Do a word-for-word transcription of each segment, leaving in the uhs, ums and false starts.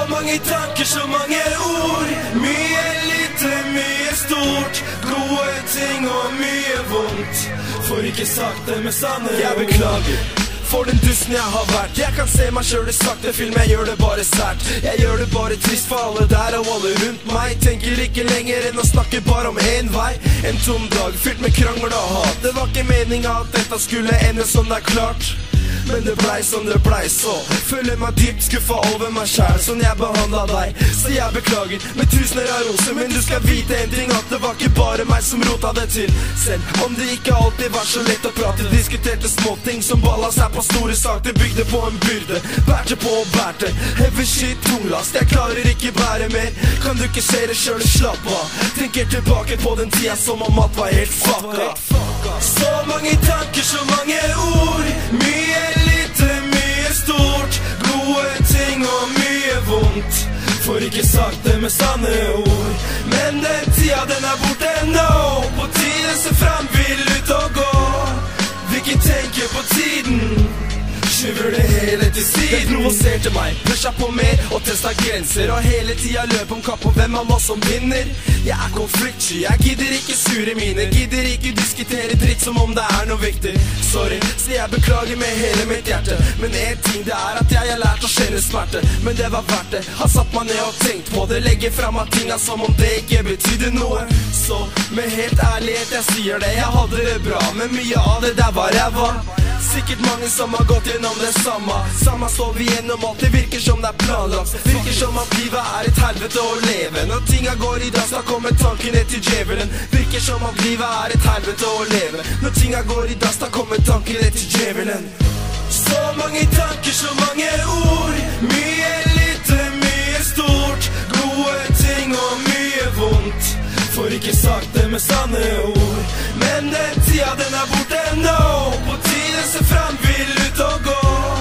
mange tanker, så mange ord. Mye lite, mye stort. Gode ting og mye vondt. For ikke sagt det med sannhet. Jeg beklager for den dusten jeg har vært. Jeg kan se meg selv i sakte film, jeg gjør det bare sært. Jeg gjør det bare trist for alle der og alle rundt meg. Tenker ikke lenger enn å snakke bare om en vei. En tom dag fylt med krangel og hat. Det var ikke meningen at dette skulle ende som det er klart. Men det blei som det blei, så føler meg dypt skuffa over meg selv, sånn jeg behandlet deg. Så jeg beklager med tusener av roser, men du skal vite en ting, at det var ikke bare meg som rota det til. Selv om det ikke alltid var så lett å prate, diskuterte småting som balla seg på store saker. Bygde på en byrde, bærte på og bærte. Heavy shit, tunglast, jeg klarer ikke bære mer. Kan du ikke se det selv, slapp av. Tenker tilbake på den tida som om alt var helt fucka. Så mange tanker, så mange ord. Mye lite, mye stort. Gode ting og mye vondt. For ikke sagt det med sanne ord. Men den tida, den er borte nå. På tiden se fram, vil ut og gå. Vil ikke tenke på tiden. Skyver det hele til siden. Det provoserte meg, pusha på mer og testa grenser. Og hele tida løp om kapp på hvem av oss som vinner. Jeg er konfliktsky, jeg gidder ikke sure miner. Gidder ikke diskutere dritt som om det er noe viktig. Sorry, så jeg beklager med hele mitt hjerte. Men en ting det er at jeg har lært å kjenne smerte. Men det var verdt det, har satt meg ned og tenkt på det. Legger frem av tinga som om det ikke betydde noe. Så med helt ærlighet jeg sier det, jeg hadde det bra. Men mye av det der var jeg var. Sikkert mange som har gått gjennom det samme. Samme står vi gjennom alt, det virker som det er planlagt. Virker som at livet er et helvete å leve. Når tinga går i dass, da kommer tankene til djevelen. Virker som at livet er et helvete å leve. Når tinga går i dass, da kommer tankene til djevelen. Så mange tanker, så mange ord. Mye lite, mye stort. Gode ting og mye vondt. For ikke sagt det med sanne ord. Men den tida, den er borte nå. På tiden se fram, vil ut og gå.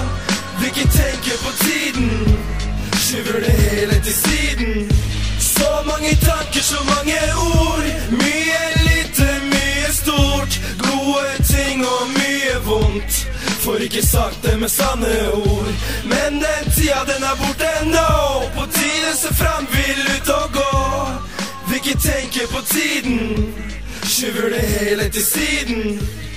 Vil ikke tenke på tiden. Skyver det hele til siden. Så mange tanker, så mange ord. Mye lite, mye stort. Gode ting og mye vondt. For ikke sagt det med sanne ord. Men den tida, den er borte nå. På tiden se fram, vil ut og gå. Vil ikke tenke på tiden. Skyver det hele til siden.